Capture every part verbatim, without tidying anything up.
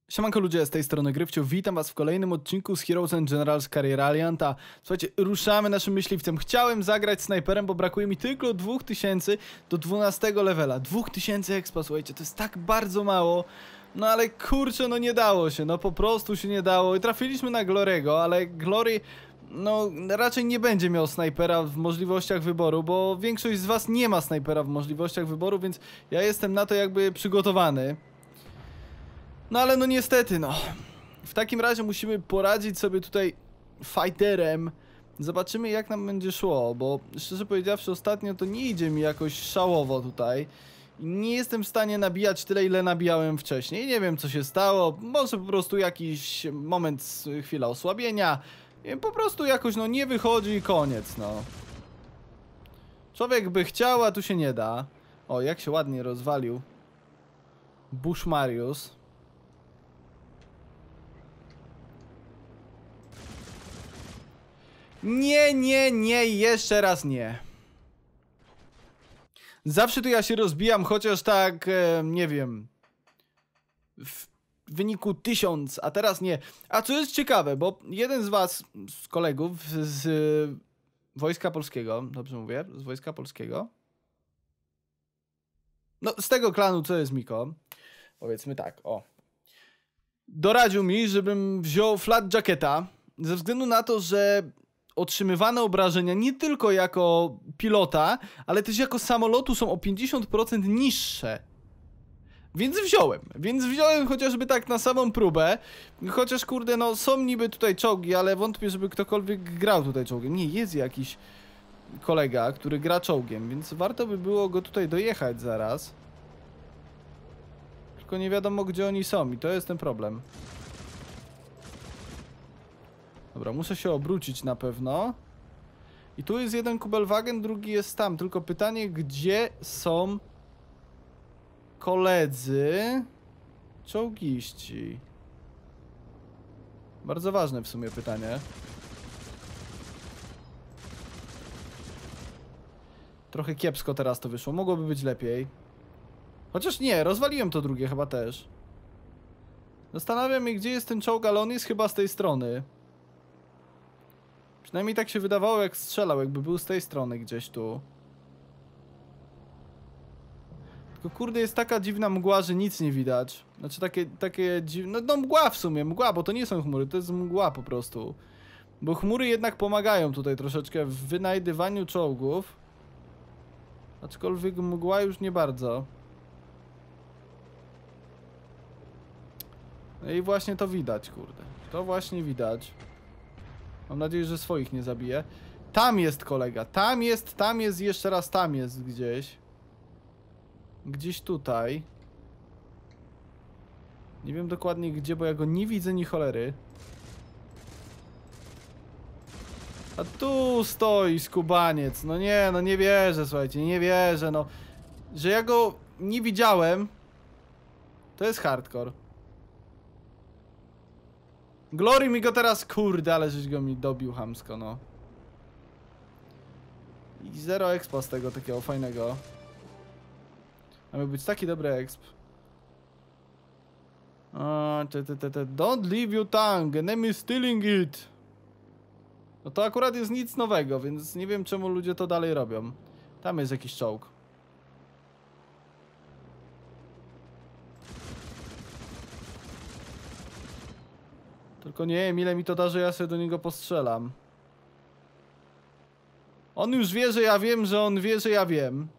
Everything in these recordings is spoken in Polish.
Siemanko ludzie, z tej strony Gryfciu, witam was w kolejnym odcinku z Heroes and Generals Career Allianta. Słuchajcie, ruszamy naszym myśliwcem. Chciałem zagrać snajperem, bo brakuje mi tylko dwóch tysięcy do dwunastego levela. dwóch tysięcy expa, słuchajcie, to jest tak bardzo mało. No ale kurczę, no nie dało się, no po prostu się nie dało. I trafiliśmy na Glorego, ale Glory... no raczej nie będzie miał snajpera w możliwościach wyboru, bo większość z was nie ma snajpera w możliwościach wyboru, więc ja jestem na to jakby przygotowany. No ale no niestety, no. W takim razie musimy poradzić sobie tutaj fighterem. Zobaczymy jak nam będzie szło, bo szczerze powiedziawszy ostatnio to nie idzie mi jakoś szałowo tutaj. I nie jestem w stanie nabijać tyle, ile nabijałem wcześniej. Nie wiem co się stało, może po prostu jakiś moment, chwila osłabienia. Po prostu jakoś no nie wychodzi i koniec, no. Człowiek by chciał, a tu się nie da. O, jak się ładnie rozwalił Bush Marius. Nie, nie, nie, jeszcze raz nie. Zawsze tu ja się rozbijam, chociaż tak, e, nie wiem, w wyniku tysiąc, a teraz nie. A co jest ciekawe, bo jeden z was, z kolegów z y, Wojska Polskiego, dobrze mówię, z Wojska Polskiego, no z tego klanu, co jest Miko, powiedzmy tak, o, doradził mi, żebym wziął flat jacketa, ze względu na to, że otrzymywane obrażenia nie tylko jako pilota, ale też jako samolotu są o pięćdziesiąt procent niższe. Więc wziąłem, więc wziąłem chociażby tak na samą próbę. Chociaż kurde, no są niby tutaj czołgi, ale wątpię, żeby ktokolwiek grał tutaj czołgiem. Nie, jest jakiś kolega, który gra czołgiem, więc warto by było go tutaj dojechać zaraz. Tylko nie wiadomo gdzie oni są i to jest ten problem. Dobra, muszę się obrócić na pewno. I tu jest jeden Kubelwagen, drugi jest tam. Tylko pytanie, gdzie są koledzy czołgiści? Bardzo ważne w sumie pytanie. Trochę kiepsko teraz to wyszło. Mogłoby być lepiej. Chociaż nie, rozwaliłem to drugie chyba też. Zastanawiam się, gdzie jest ten czołg, ale on jest chyba z tej strony. Przynajmniej tak się wydawało, jak strzelał, jakby był z tej strony gdzieś tu. Tylko kurde, jest taka dziwna mgła, że nic nie widać. Znaczy takie, takie dziwne... No, no mgła w sumie, mgła, bo to nie są chmury, to jest mgła po prostu. Bo chmury jednak pomagają tutaj troszeczkę w wynajdywaniu czołgów. Aczkolwiek mgła już nie bardzo. No i właśnie to widać, kurde. To właśnie widać. Mam nadzieję, że swoich nie zabije. Tam jest kolega, tam jest, tam jest, jeszcze raz tam jest gdzieś. Gdzieś tutaj. Nie wiem dokładnie gdzie, bo ja go nie widzę ni cholery. A tu stoi skubaniec. No nie, no nie wierzę, słuchajcie, nie wierzę, no. Że ja go nie widziałem. To jest hardcore. Glory mi go teraz, kurde, ale żeś go mi dobił chamsko, no. I zero expa z tego takiego fajnego. A miał być taki dobry exp. A, te, te, te, te. Don't leave your tongue, enemy stealing it. No to akurat jest nic nowego, więc nie wiem czemu ludzie to dalej robią. Tam jest jakiś czołg. Tylko nie wiem ile mi to da, że ja sobie do niego postrzelam. On już wie, że ja wiem, że on wie, że ja wiem.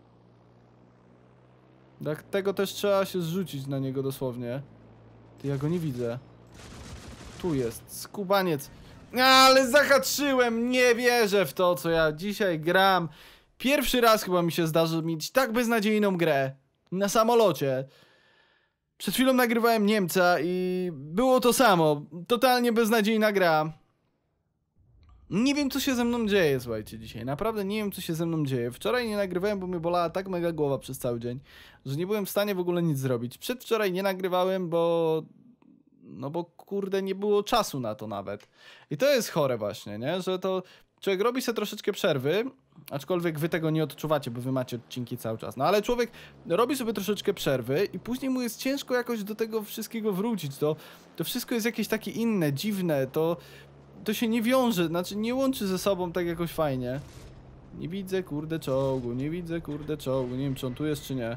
Dlatego też trzeba się zrzucić na niego dosłownie. Ty, ja go nie widzę. Tu jest, skubaniec. Ale zahaczyłem, nie wierzę w to, co ja dzisiaj gram. Pierwszy raz chyba mi się zdarzy mieć tak beznadziejną grę. Na samolocie. Przed chwilą nagrywałem Niemca i było to samo. Totalnie beznadziejna gra. Nie wiem co się ze mną dzieje, słuchajcie, dzisiaj. Naprawdę nie wiem co się ze mną dzieje. Wczoraj nie nagrywałem, bo mnie bolała tak mega głowa przez cały dzień, że nie byłem w stanie w ogóle nic zrobić. Przedwczoraj nie nagrywałem, bo... no bo kurde nie było czasu na to nawet. I to jest chore właśnie, nie? Że to człowiek robi sobie troszeczkę przerwy Aczkolwiek wy tego nie odczuwacie, bo wy macie odcinki cały czas. No ale człowiek robi sobie troszeczkę przerwy i później mu jest ciężko jakoś do tego wszystkiego wrócić. To, to wszystko jest jakieś takie inne, dziwne, to, to się nie wiąże, znaczy nie łączy ze sobą tak jakoś fajnie. Nie widzę kurde czołgu, nie widzę kurde czołgu, nie wiem czy on tu jest czy nie.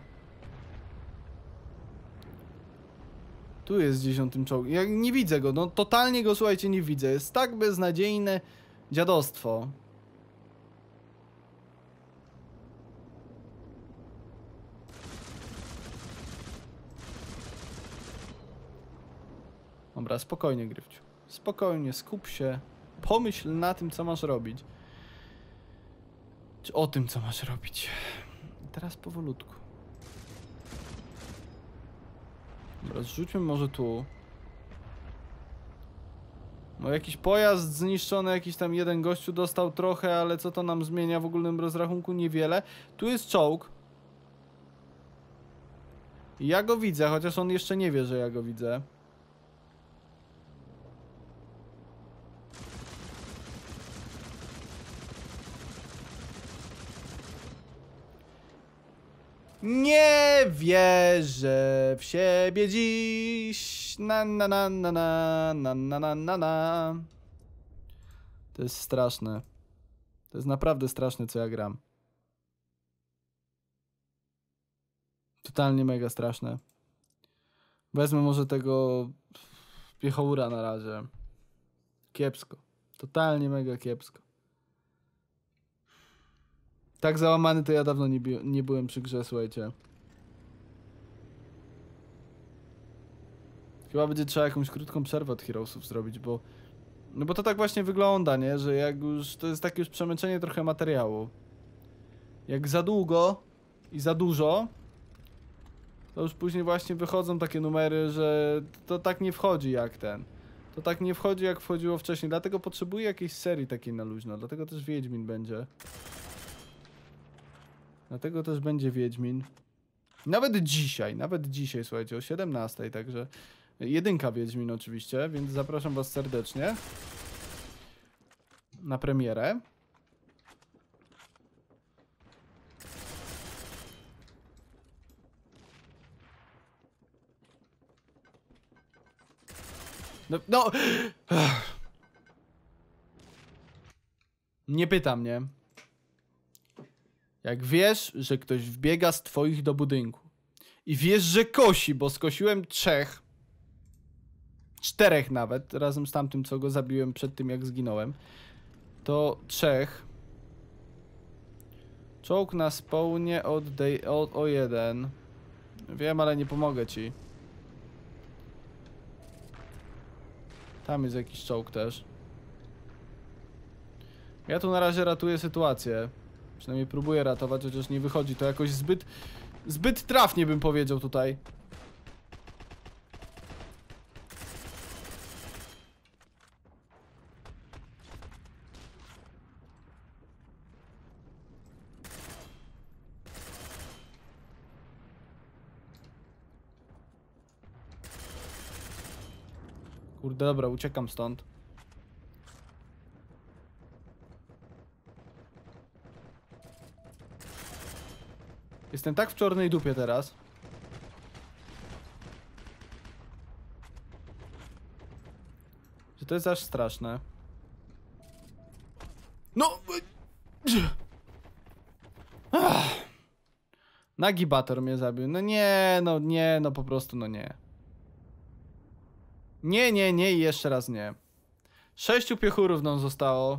Tu jest gdzieś on tym czołgu, ja nie widzę go, no totalnie go słuchajcie nie widzę, jest tak beznadziejne dziadostwo. Dobra, spokojnie Gryfciu, spokojnie, skup się, pomyśl na tym co masz robić. Czy o tym co masz robić. I teraz powolutku. Dobra, zrzućmy może tu. No jakiś pojazd zniszczony, jakiś tam jeden gościu dostał trochę, ale co to nam zmienia w ogólnym rozrachunku? Niewiele. Tu jest czołg. Ja go widzę, chociaż on jeszcze nie wie, że ja go widzę. Nie wierzę w siebie dziś. Na na na na na na na na na na. To jest straszne. To jest naprawdę straszne, co ja gram. Totalnie mega straszne. Wezmę może tego piechoura na razie. Kiepsko. Totalnie mega kiepsko. Tak załamany to ja dawno nie, nie byłem przy grze, słuchajcie. Chyba będzie trzeba jakąś krótką przerwę od Heroesów zrobić, bo... No bo to tak właśnie wygląda, nie? Że jak już... To jest takie już przemęczenie trochę materiału. Jak za długo i za dużo, to już później właśnie wychodzą takie numery, że to tak nie wchodzi jak ten. To tak nie wchodzi jak wchodziło wcześniej, dlatego potrzebuję jakiejś serii takiej na luźno, dlatego też Wiedźmin będzie. Dlatego też będzie Wiedźmin. Nawet dzisiaj, nawet dzisiaj, słuchajcie, o siedemnastej, także jedynka Wiedźmin oczywiście, więc zapraszam was serdecznie na premierę. No, no. Nie pytam, nie? Jak wiesz, że ktoś wbiega z twoich do budynku i wiesz, że kosi, bo skosiłem trzech, czterech nawet, razem z tamtym, co go zabiłem przed tym, jak zginąłem, to trzech. Czołg na spawnie od o jeden. Wiem, ale nie pomogę ci. Tam jest jakiś czołg też. Ja tu na razie ratuję sytuację. Przynajmniej próbuję ratować, chociaż nie wychodzi to jakoś zbyt... Zbyt trafnie bym powiedział tutaj. Kurde, dobra, uciekam stąd. Jestem tak w czarnej dupie teraz. Że to jest aż straszne. No! Ach. Nagibator mnie zabił. No nie, no nie, no po prostu no nie. Nie, nie, nie i jeszcze raz nie. Sześciu piechurów nam zostało.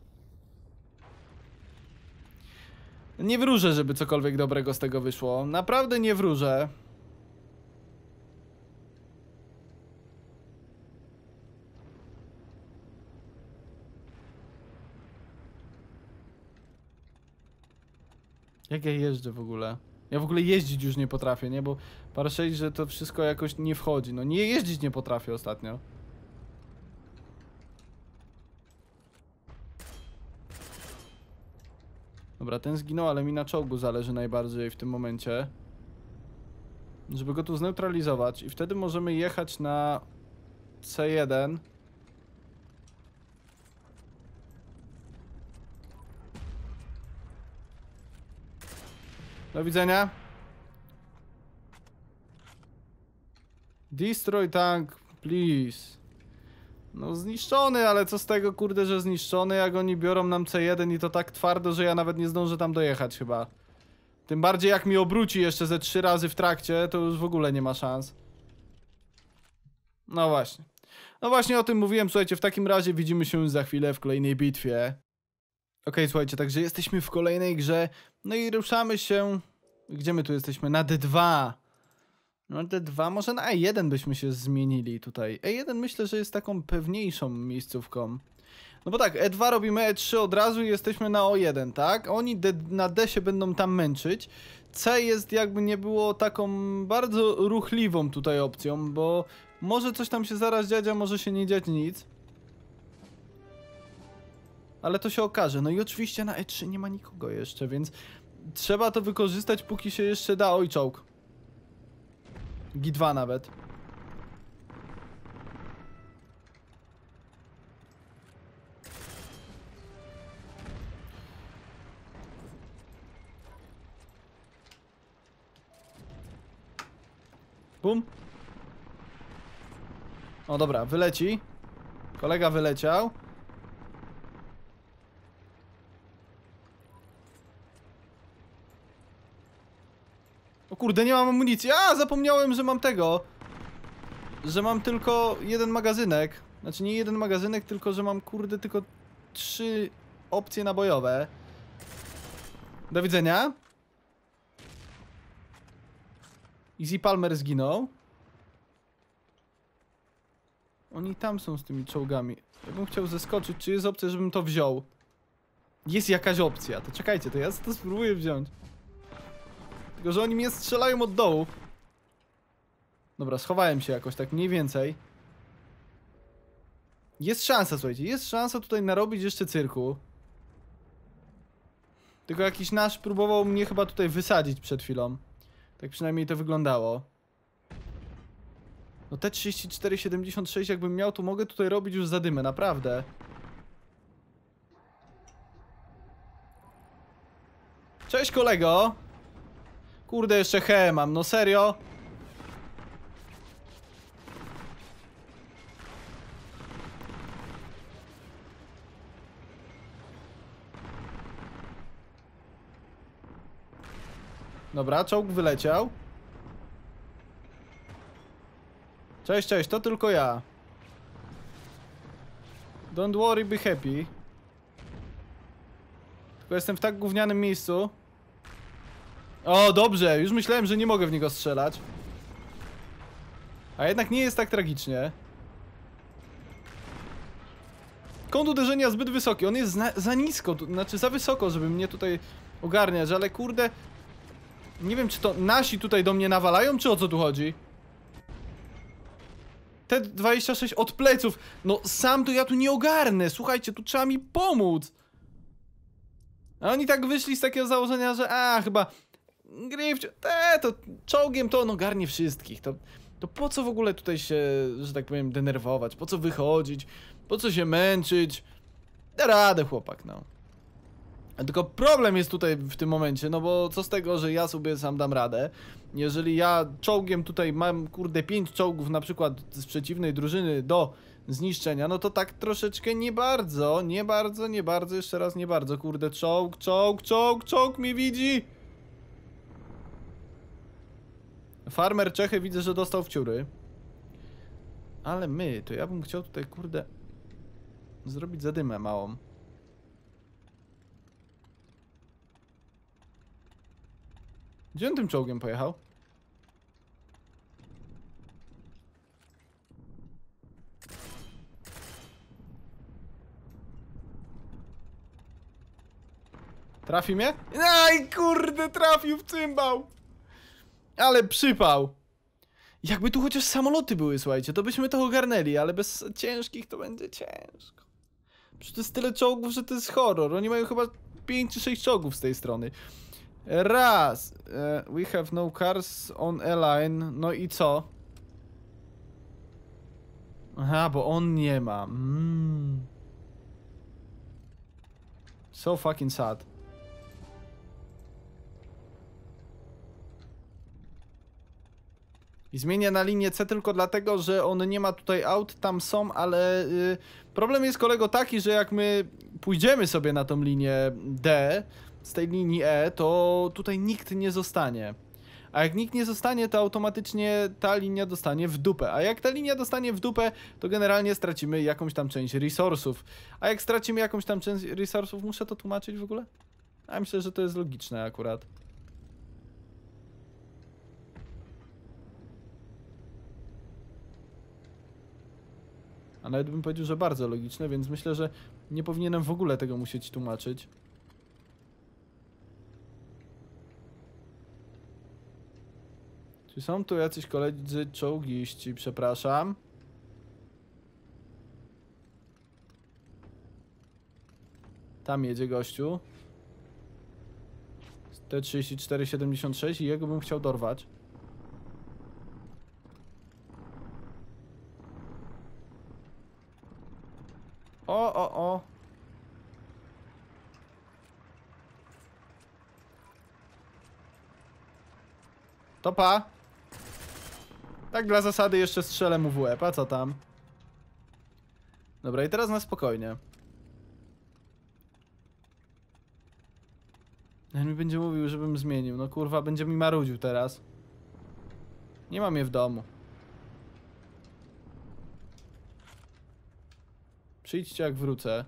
Nie wróżę, żeby cokolwiek dobrego z tego wyszło. Naprawdę nie wróżę. Jak ja jeżdżę w ogóle? Ja w ogóle jeździć już nie potrafię, nie? Bo patrzeć, że to wszystko jakoś nie wchodzi. No nie jeździć nie potrafię ostatnio. Dobra, ten zginął, ale mi na czołgu zależy najbardziej w tym momencie. Żeby go tu zneutralizować i wtedy możemy jechać na C jeden. Do widzenia. Destroy tank, please. No zniszczony, ale co z tego, kurde, że zniszczony, jak oni biorą nam C jeden i to tak twardo, że ja nawet nie zdążę tam dojechać chyba. Tym bardziej jak mi obróci jeszcze ze trzy razy w trakcie, to już w ogóle nie ma szans. No właśnie. No właśnie o tym mówiłem, słuchajcie, w takim razie widzimy się za chwilę w kolejnej bitwie. Okej, okay, słuchajcie, także jesteśmy w kolejnej grze, no i ruszamy się... Gdzie my tu jesteśmy? Na D dwa. No D dwa, może na E jeden byśmy się zmienili tutaj. E jeden myślę, że jest taką pewniejszą miejscówką. No bo tak, E dwa robimy, E trzy od razu i jesteśmy na O jeden, tak? Oni D, na D się będą tam męczyć. C jest, jakby nie było, taką bardzo ruchliwą tutaj opcją, bo może coś tam się zaraz dziać, a może się nie dziać nic. Ale to się okaże. No i oczywiście na E trzy nie ma nikogo jeszcze, więc trzeba to wykorzystać, póki się jeszcze da. Oj, czołg. G dwa nawet. Bum. O dobra, wyleci. Kolega wyleciał. O kurde, nie mam amunicji. A, zapomniałem, że mam tego. Że mam tylko jeden magazynek. Znaczy nie jeden magazynek, tylko że mam, kurde, tylko trzy opcje nabojowe. Do widzenia. Easy Palmer zginął. Oni tam są z tymi czołgami. Ja bym chciał zeskoczyć, czy jest opcja, żebym to wziął. Jest jakaś opcja, to czekajcie, to ja to spróbuję wziąć. Tylko, że oni mnie strzelają od dołu. Dobra, schowałem się jakoś tak mniej więcej. Jest szansa, słuchajcie, jest szansa tutaj narobić jeszcze cyrku. Tylko jakiś nasz próbował mnie chyba tutaj wysadzić przed chwilą. Tak przynajmniej to wyglądało. No T trzydzieści cztery siedemdziesiąt sześć jakbym miał, to mogę tutaj robić już zadymę, naprawdę. Cześć kolego. Kurde, jeszcze he mam, no serio? Dobra, czołg wyleciał. Cześć, cześć, to tylko ja. Don't worry, be happy. Tylko jestem w tak gównianym miejscu. O, dobrze, już myślałem, że nie mogę w niego strzelać. A jednak nie jest tak tragicznie. Kąt uderzenia zbyt wysoki, on jest za, za nisko, tu, znaczy za wysoko, żeby mnie tutaj ogarniać, ale kurde... Nie wiem, czy to nasi tutaj do mnie nawalają, czy o co tu chodzi? T dwadzieścia sześć od pleców. No sam to ja tu nie ogarnę. Słuchajcie, tu trzeba mi pomóc. A oni tak wyszli z takiego założenia, że a, chyba Grifciu, te, to czołgiem to on ogarnie wszystkich. To, to po co w ogóle tutaj się, że tak powiem, denerwować? Po co wychodzić? Po co się męczyć? Da radę, chłopak, no. Tylko problem jest tutaj w tym momencie, no bo co z tego, że ja sobie sam dam radę, jeżeli ja czołgiem tutaj mam, kurde, pięć czołgów na przykład z przeciwnej drużyny do zniszczenia, no to tak troszeczkę nie bardzo, nie bardzo, nie bardzo, jeszcze raz nie bardzo, kurde, czołg, czołg, czołg, czołg mnie widzi! Farmer Czechy widzę, że dostał w ciury. Ale my, to ja bym chciał tutaj, kurde, zrobić zadymę małą. Gdzie on tym czołgiem pojechał? Trafi mnie? Aj, kurde, trafił w cymbał! Ale przypał! Jakby tu chociaż samoloty były, słuchajcie, to byśmy to ogarnęli, ale bez ciężkich to będzie ciężko. Przecież to jest tyle czołgów, że to jest horror. Oni mają chyba pięć czy sześć czołgów z tej strony. Raz. Uh, we have no cars on airline. No i co? Aha, bo on nie ma. Mm. So fucking sad. I zmienię na linię C tylko dlatego, że on nie ma tutaj aut, tam są, ale yy, problem jest, kolego, taki, że jak my pójdziemy sobie na tą linię D z tej linii E, to tutaj nikt nie zostanie. A jak nikt nie zostanie, to automatycznie ta linia dostanie w dupę. A jak ta linia dostanie w dupę, to generalnie stracimy jakąś tam część resursów. A jak stracimy jakąś tam część resursów, muszę to tłumaczyć w ogóle? A myślę, że to jest logiczne akurat. A nawet bym powiedział, że bardzo logiczne, więc myślę, że nie powinienem w ogóle tego musieć tłumaczyć. Czy są tu jacyś koledzy czołgiści? Przepraszam. Tam jedzie gościu. T trzydzieści cztery siedemdziesiąt sześć i jego bym chciał dorwać. O, o, o. Topa. Tak dla zasady jeszcze strzelę mu w łeb, a co tam? Dobra, i teraz na spokojnie. On mi będzie mówił, żebym zmienił. No kurwa, będzie mi marudził teraz. Nie mam je w domu. Przyjdźcie jak wrócę.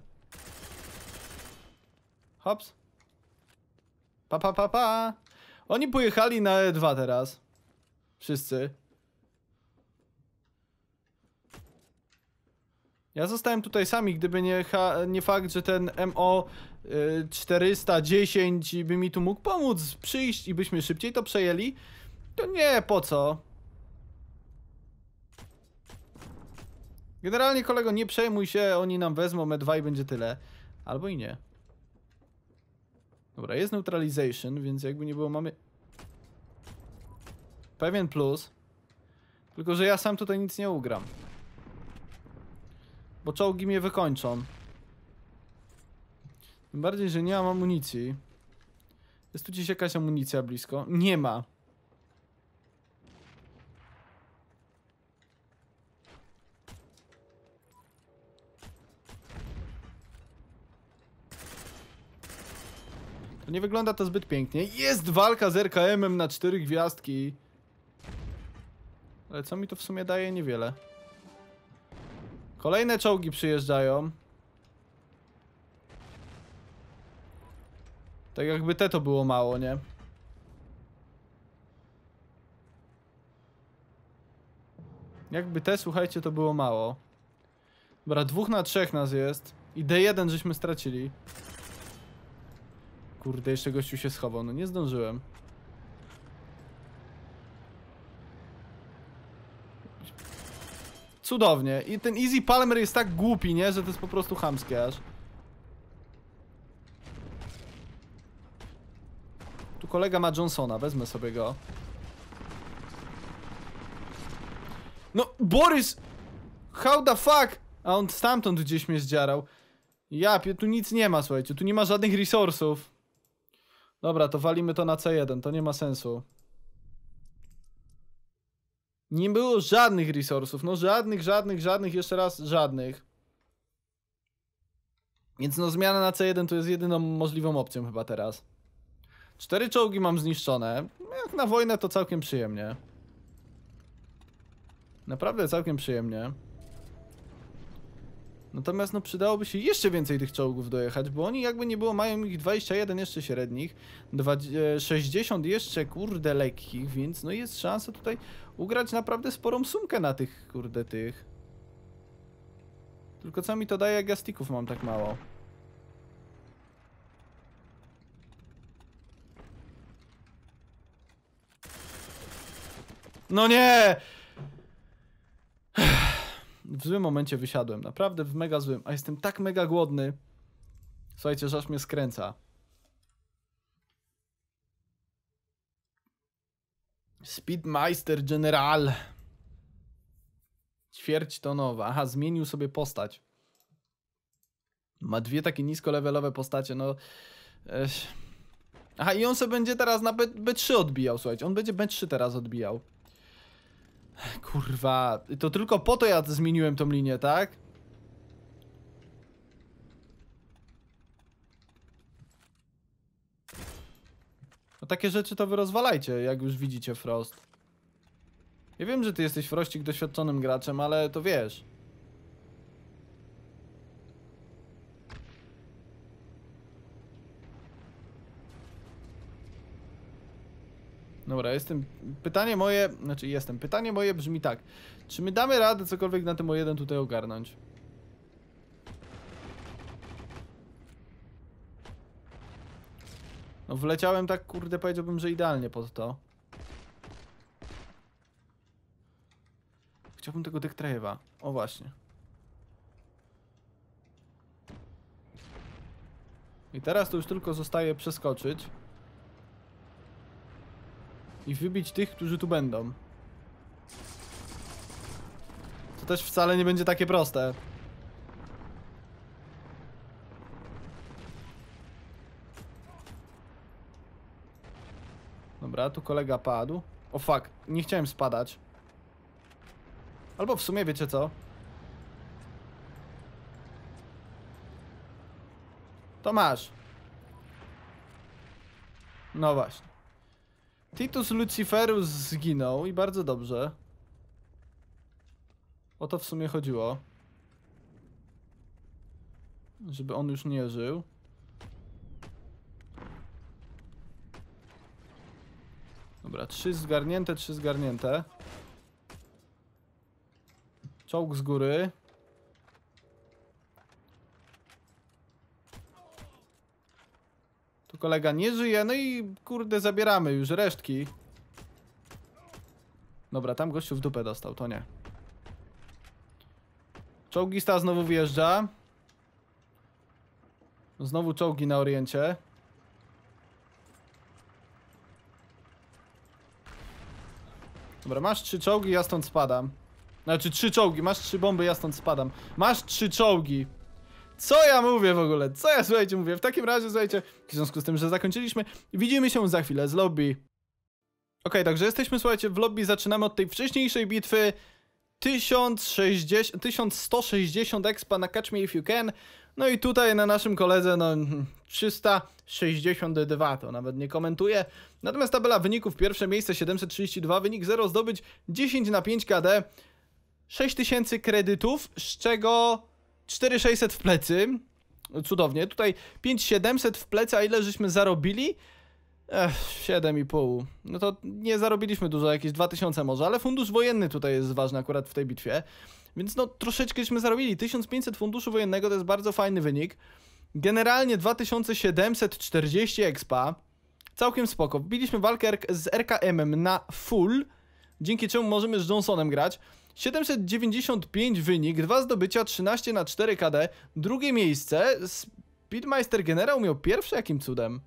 Hops. Pa, pa, pa, pa. Oni pojechali na E dwa teraz. Wszyscy. Ja zostałem tutaj sami, gdyby nie, nie fakt, że ten M O y, czterysta dziesięć by mi tu mógł pomóc przyjść i byśmy szybciej to przejęli. To nie, po co? Generalnie, kolego, nie przejmuj się, oni nam wezmą E dwa i będzie tyle. Albo i nie. Dobra, jest neutralization, więc jakby nie było, mamy pewien plus. Tylko że ja sam tutaj nic nie ugram. Bo czołgi mnie wykończą. Tym bardziej, że nie mam amunicji. Jest tu gdzieś jakaś amunicja blisko? Nie ma. To nie wygląda to zbyt pięknie. Jest walka z R K M-em na cztery gwiazdki. Ale co mi to w sumie daje? Niewiele. Kolejne czołgi przyjeżdżają. Tak jakby te to było mało, nie? Jakby te, słuchajcie, to było mało. Dobra, dwóch na trzech nas jest. I D jeden żeśmy stracili. Kurde, jeszcze gościu się schował. No nie zdążyłem. Cudownie. I ten Easy Palmer jest tak głupi, nie? Że to jest po prostu chamskie aż. Tu kolega ma Johnsona. Wezmę sobie go. No, Borys! How the fuck? A on stamtąd gdzieś mnie zdziarał. Ja, tu nic nie ma, słuchajcie. Tu nie ma żadnych resursów. Dobra, to walimy to na C jeden. To nie ma sensu. Nie było żadnych resursów. No żadnych, żadnych, żadnych. Jeszcze raz żadnych. Więc no zmiana na C jeden to jest jedyną możliwą opcją chyba teraz. Cztery czołgi mam zniszczone. Jak na wojnę to całkiem przyjemnie. Naprawdę całkiem przyjemnie. Natomiast no przydałoby się jeszcze więcej tych czołgów dojechać, bo oni jakby nie było mają ich dwadzieścia jeden jeszcze średnich, sześćdziesiąt jeszcze kurde lekkich, więc no jest szansa tutaj ugrać naprawdę sporą sumkę na tych kurde tych. Tylko co mi to daje, jak ja sticków mam tak mało? No nie! W złym momencie wysiadłem, naprawdę w mega złym, a jestem tak mega głodny. Słuchajcie, że aż mnie skręca. Speedmeister General. Ćwierćtonowa. Aha, zmienił sobie postać. Ma dwie takie niskolevelowe postacie, no... Ech. Aha, i on sobie będzie teraz na B trzy odbijał, słuchajcie. On będzie B trzy teraz odbijał. Kurwa, to tylko po to ja zmieniłem tą linię, tak? No takie rzeczy to wy rozwalajcie, jak już widzicie, Frost. Ja wiem, że ty jesteś, Frostik, doświadczonym graczem, ale to wiesz. Dobra, jestem... Pytanie moje... Znaczy jestem. Pytanie moje brzmi tak. Czy my damy radę cokolwiek na tym o jeden tutaj ogarnąć? No wleciałem tak, kurde, powiedziałbym, że idealnie pod to. Chciałbym tego Dektrave'a. O właśnie. I teraz to już tylko zostaje przeskoczyć. I wybić tych, którzy tu będą. To też wcale nie będzie takie proste. Dobra, tu kolega padł. O fuck, nie chciałem spadać. Albo w sumie wiecie co? To masz. No właśnie. Titus Luciferus zginął i bardzo dobrze. O to w sumie chodziło. Żeby on już nie żył. Dobra, trzy zgarnięte, trzy zgarnięte. Czołg z góry. Tu kolega nie żyje, no i kurde zabieramy już resztki. Dobra, tam gościu w dupę dostał, to nie. Czołgista znowu wjeżdża. Znowu czołgi na oriencie. Dobra, masz trzy czołgi, ja stąd spadam. Znaczy trzy czołgi, masz trzy bomby, ja stąd spadam. Masz trzy czołgi. Co ja mówię w ogóle? Co ja, słuchajcie, mówię? W takim razie, słuchajcie, w związku z tym, że zakończyliśmy, widzimy się za chwilę z lobby. Ok, także jesteśmy, słuchajcie, w lobby, zaczynamy od tej wcześniejszej bitwy. tysiąc sto sześćdziesiąt expa na Catch Me If You Can. No i tutaj na naszym koledze, no, trzysta sześćdziesiąt dwa, to nawet nie komentuję. Natomiast tabela wyników, pierwsze miejsce siedemset trzydzieści dwa, wynik zero, zdobyć dziesięć na pięć K D. sześć tysięcy kredytów, z czego cztery tysiące sześćset w plecy. Cudownie. Tutaj pięć tysięcy siedemset w plecy, a ile żeśmy zarobili? Ech, siedem i pół. No to nie zarobiliśmy dużo, jakieś dwa tysiące może, ale fundusz wojenny tutaj jest ważny akurat w tej bitwie. Więc no troszeczkęśmy zarobili. tysiąc pięćset funduszu wojennego to jest bardzo fajny wynik. Generalnie dwa tysiące siedemset czterdzieści expa. Całkiem spoko. Wbiliśmy walkę z R K M-em na full, dzięki czemu możemy z Johnsonem grać. siedemset dziewięćdziesiąt pięć wynik, dwa zdobycia, trzynaście na cztery K D. Drugie miejsce. Speedmeister Generał miał pierwsze, jakim cudem?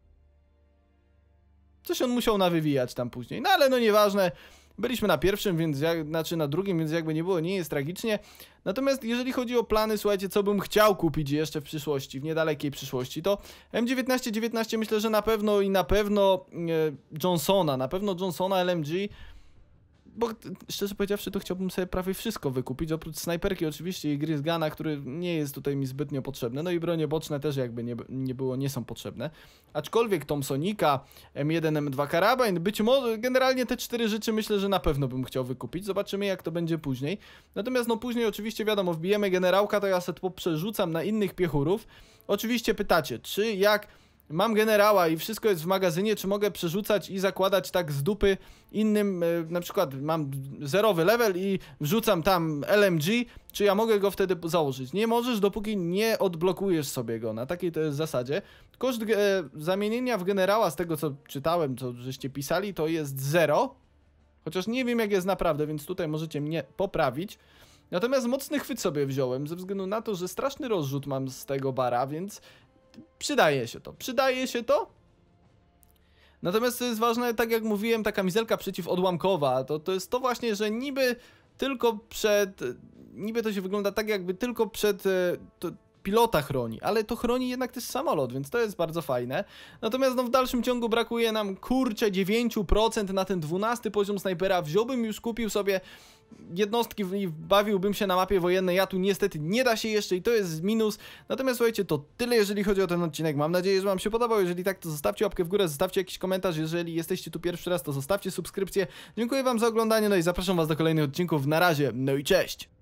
Coś on musiał nawywijać tam później. No ale no nieważne. Byliśmy na pierwszym, więc jak, znaczy na drugim, więc jakby nie było, nie jest tragicznie. Natomiast jeżeli chodzi o plany, słuchajcie, co bym chciał kupić jeszcze w przyszłości, w niedalekiej przyszłości, to M dziewiętnaście dziewiętnaście myślę, że na pewno i na pewno e, Johnsona, na pewno Johnsona L M G. Bo szczerze powiedziawszy, to chciałbym sobie prawie wszystko wykupić, oprócz snajperki oczywiście i Grisgana, który nie jest tutaj mi zbytnio potrzebny. No i bronie boczne też jakby nie, nie było, nie są potrzebne. Aczkolwiek Thompsonika, M jeden, M dwa karabin, być może generalnie te cztery rzeczy myślę, że na pewno bym chciał wykupić. Zobaczymy jak to będzie później. Natomiast no później oczywiście wiadomo, wbijemy generałka, to ja sobie przerzucam na innych piechurów. Oczywiście pytacie, czy jak mam generała i wszystko jest w magazynie, czy mogę przerzucać i zakładać tak z dupy innym, yy, na przykład mam zerowy level i wrzucam tam L M G, czy ja mogę go wtedy założyć? Nie możesz, dopóki nie odblokujesz sobie go, na takiej to jest zasadzie. Koszt e, zamienienia w generała, z tego co czytałem, co żeście pisali, to jest zero. Chociaż nie wiem jak jest naprawdę, więc tutaj możecie mnie poprawić. Natomiast mocny chwyt sobie wziąłem, ze względu na to, że straszny rozrzut mam z tego bara, więc przydaje się to, przydaje się to. Natomiast co jest ważne, tak jak mówiłem, ta kamizelka przeciwodłamkowa, to, to jest to właśnie, że niby tylko przed, niby to się wygląda tak jakby tylko przed, to, pilota chroni, ale to chroni jednak też samolot, więc to jest bardzo fajne. Natomiast no w dalszym ciągu brakuje nam kurczę dziewięć procent na ten dwunasty poziom snajpera. Wziąłbym już, kupił sobie jednostki i bawiłbym się na mapie wojennej, ja tu niestety nie da się jeszcze i to jest minus. Natomiast słuchajcie, to tyle jeżeli chodzi o ten odcinek. Mam nadzieję, że wam się podobał. Jeżeli tak, to zostawcie łapkę w górę, zostawcie jakiś komentarz. Jeżeli jesteście tu pierwszy raz, to zostawcie subskrypcję. Dziękuję wam za oglądanie, no i zapraszam was do kolejnych odcinków. Na razie, no i cześć!